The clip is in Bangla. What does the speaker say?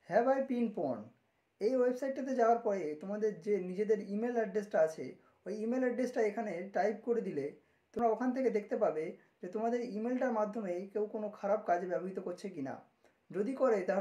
হ্যাভ আই পিন পর্ন, এই ওয়েবসাইটটাতে যাওয়ার পরে তোমাদের যে নিজেদের ইমেল অ্যাড্রেসটা আছে ওই ইমেল অ্যাড্রেসটা এখানে টাইপ করে দিলে তোমরা ওখান থেকে দেখতে পাবে যে তোমাদের ইমেলটার মাধ্যমে কেউ কোনো খারাপ কাজে ব্যবহৃত করছে কি না। যদি করে তাহলে